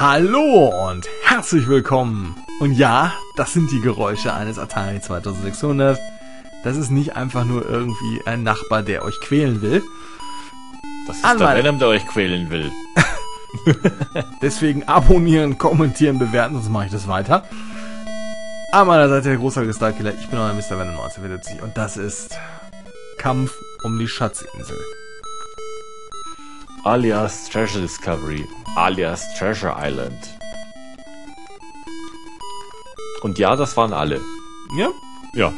Hallo und herzlich willkommen. Und ja, das sind die Geräusche eines Atari 2600. Das ist nicht einfach nur irgendwie ein Nachbar, der euch quälen will. Das ist der Venom, der euch quälen will. Deswegen abonnieren, kommentieren, bewerten, sonst mache ich das weiter. An meiner Seite der großartige Starkiller. Ich bin euer Mr. Venom 1940 und das ist Kampf um die Schatzinsel. Alias Treasure Discovery, alias Treasure Island. Und ja, das waren alle. Ja? Ja.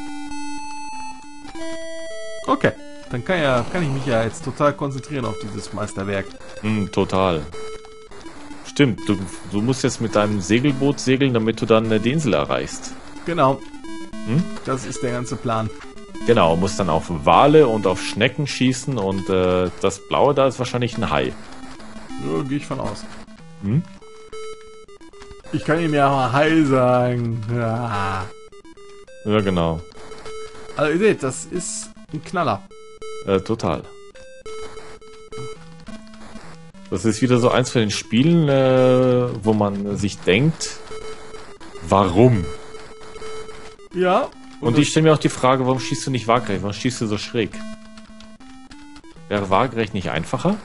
Okay. Dann kann ich mich ja jetzt total konzentrieren auf dieses Meisterwerk. Total. Stimmt, du musst jetzt mit deinem Segelboot segeln, damit du dann die Insel erreichst. Genau. Das ist der ganze Plan. Genau, musst dann auf Wale und auf Schnecken schießen und das Blaue da ist wahrscheinlich ein Hai. Ja, gehe ich von aus. Ich kann ihm ja mal Hai sagen. Ja. Ja, genau. Also ihr seht, das ist ein Knaller. Total. Das ist wieder so eins von den Spielen, wo man sich denkt, warum? Ja. Und ich stelle mir auch die Frage, warum schießt du nicht waagerecht? Warum schießt du so schräg? Wäre waagerecht nicht einfacher?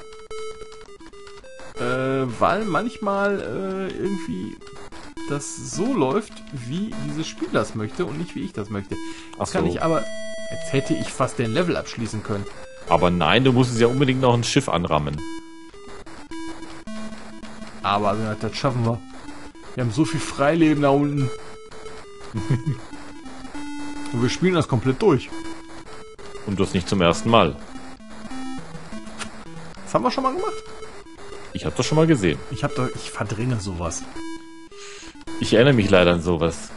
Weil manchmal irgendwie das so läuft, wie dieses Spiel das möchte und nicht wie ich das möchte. Das kann ich aber... Jetzt hätte ich fast den Level abschließen können. Aber nein, du musst es ja unbedingt noch ein Schiff anrammen. Aber das schaffen wir. Wir haben so viel Freileben da unten. Und wir spielen das komplett durch. Und das nicht zum ersten Mal. Das haben wir schon mal gemacht. Ich habe das schon mal gesehen. Ich verdränge sowas. Ich erinnere mich leider an sowas.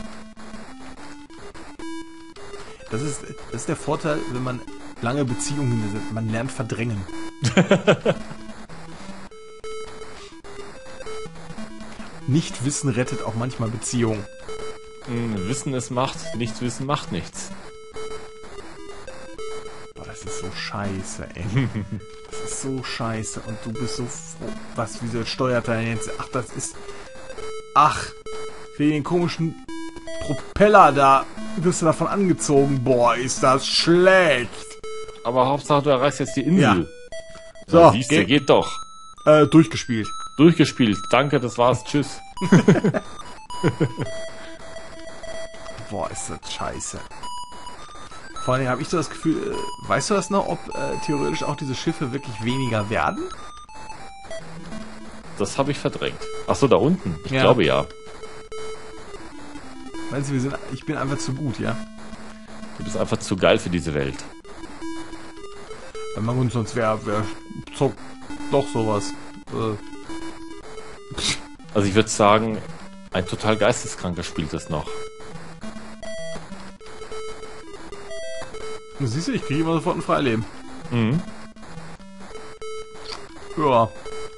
Das ist der Vorteil, wenn man lange Beziehungen sind. Man lernt verdrängen. Nichtwissen rettet auch manchmal Beziehungen. Wissen ist Macht, Nichtwissen macht nichts. Boah, das ist so scheiße, ey. Das ist so scheiße. Und du bist so froh. Wieso steuert er jetzt? Wegen den komischen Propeller da wirst du davon angezogen. Boah, ist das schlecht. Aber Hauptsache, du erreichst jetzt die Insel. Ja. So, siehst du, geht doch. Durchgespielt. Durchgespielt. Danke, das war's. Tschüss. Boah, ist das scheiße. Vor allem habe ich so das Gefühl, weißt du das noch, ob theoretisch auch diese Schiffe wirklich weniger werden? Das habe ich verdrängt. Achso, da unten. Ich glaube ja. Meinst du, ich bin einfach zu gut, ja? Du bist einfach zu geil für diese Welt. Wenn man uns sonst wäre doch sowas. Also ich würde sagen, ein total Geisteskranker spielt das noch. Siehst du, ich kriege immer sofort ein Freileben. Ja.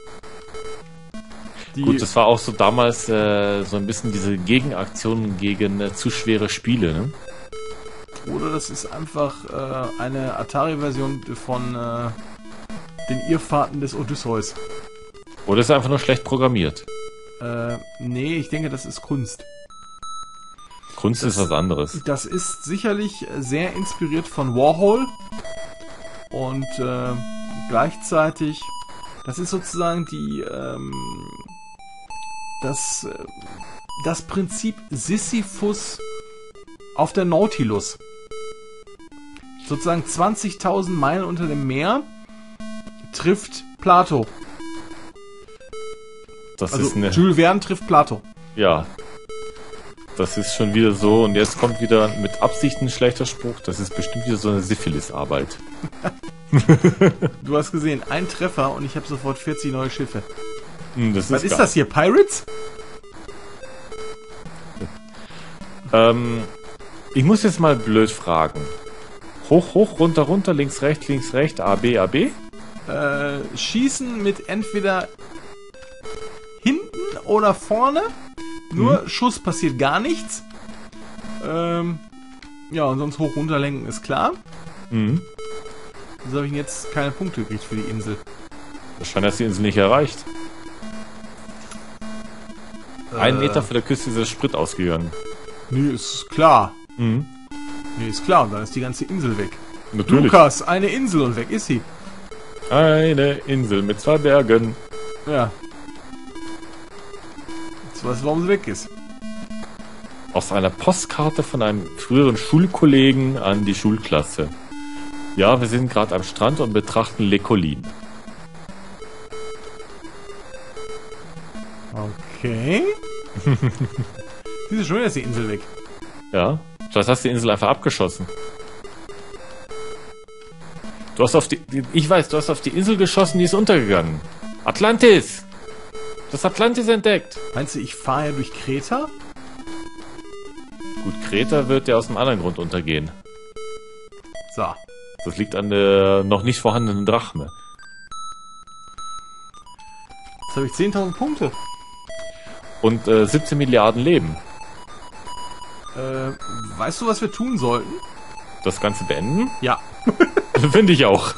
Gut, das war auch so damals so ein bisschen diese Gegenaktionen gegen zu schwere Spiele, ne? Oder das ist einfach eine Atari-Version von den Irrfahrten des Odysseus. Oder ist er einfach nur schlecht programmiert? Nee, ich denke, das ist Kunst. Kunst ist was anderes. Das ist sicherlich sehr inspiriert von Warhol. Und gleichzeitig, das ist sozusagen das Prinzip Sisyphus auf der Nautilus. Sozusagen 20.000 Meilen unter dem Meer trifft Plato. Das ist eine... Jules Verne trifft Plato. Ja. Das ist schon wieder so, und jetzt kommt wieder mit Absicht ein schlechter Spruch. Das ist bestimmt wieder so eine Syphilis-Arbeit. Du hast gesehen, ein Treffer und ich habe sofort 40 neue Schiffe. Was ist das hier, Pirates? Ich muss jetzt mal blöd fragen. Hoch, hoch, runter, runter, links, rechts, A, B, A, B? Schießen mit entweder hinten oder vorne. Nur Schuss passiert gar nichts. Ja, und sonst hoch, runter lenken ist klar. Wieso habe ich jetzt keine Punkte gekriegt für die Insel? Wahrscheinlich hast du die Insel nicht erreicht. 1 Meter vor der Küste ist der Sprit ausgegangen. Nee, ist klar. Mhm. Nee, ist klar. Und dann ist die ganze Insel weg. Natürlich. Lukas, eine Insel und weg ist sie. Eine Insel mit 2 Bergen. Ja. Jetzt weißt du, warum sie weg ist. Aus einer Postkarte von einem früheren Schulkollegen an die Schulklasse. Ja, wir sind gerade am Strand und betrachten Le Collines. Okay. Sie ist schon wieder ist die Insel weg. Ja, vielleicht hast du die Insel einfach abgeschossen. Du hast auf die... Ich weiß, du hast auf die Insel geschossen, die ist untergegangen. Atlantis! Du hast Atlantis entdeckt. Meinst du, ich fahre ja durch Kreta? Gut, Kreta wird ja aus einem anderen Grund untergehen. So. Das liegt an der noch nicht vorhandenen Drachme. Jetzt habe ich 10.000 Punkte. Und 17 Milliarden Leben. Weißt du, was wir tun sollten? Das Ganze beenden? Ja. Finde ich auch.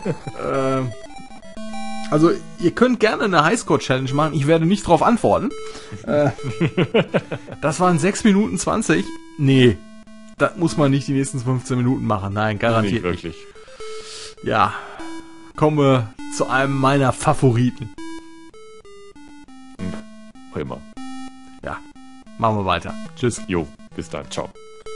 Also, ihr könnt gerne eine Highscore-Challenge machen. Ich werde nicht drauf antworten. Das waren 6 Minuten 20. Nee, das muss man nicht die nächsten 15 Minuten machen. Nein, garantiert nicht wirklich. Ja, kommen wir zu einem meiner Favoriten. Immer. Ja, machen wir weiter. Tschüss. Jo, bis dann. Ciao.